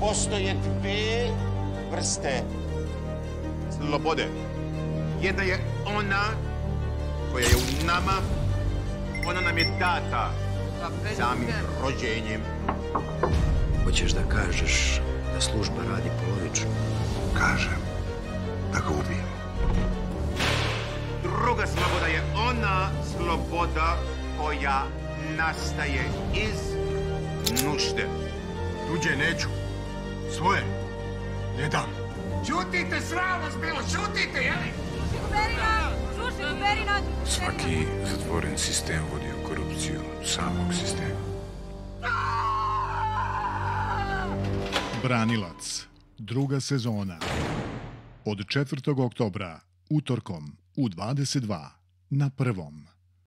postoje dve vrste slobode. Jedna je ona koja je u nama, ona nam je data samim rođenjem. Hoćeš da kažeš da služba radi polovično? Kažem da ga ubijem. Druga sloboda je ona sloboda koja nastaje iz nužde. Tuđe neću. Svoje ne dam. Ćutite, sram vas bilo, ćutite, jeli? Svaki zatvoren sistem vodi u korupciju samog sistema. Branilac, druga sezona. Od 4. oktobra, utorkom u 22 na Prvom.